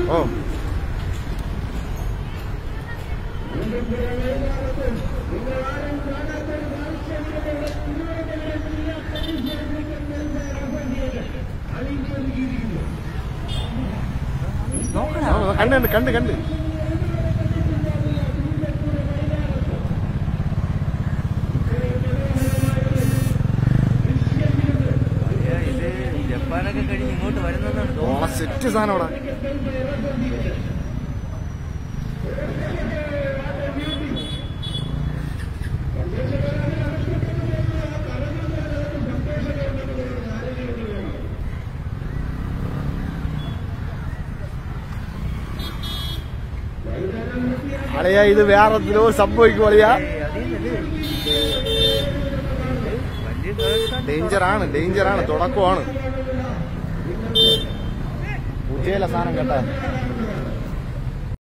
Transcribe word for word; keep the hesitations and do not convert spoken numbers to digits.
ഓ കണ്ട് കണ്ട് കണ്ട് ജപ്പാനൊക്കെ കഴിഞ്ഞ് ഇങ്ങോട്ട് വരുന്നതാണ് സെറ്റ് സാധനം അവിടെ. അളിയാ ഇത് വേറെ എന്തോ സംഭവിക്കും അളിയാ. ഡേഞ്ചറാണ് ഡേഞ്ചറാണ് തുടക്കമാണ്. ഉച്ചയിലെ സാധനം കേട്ടാ.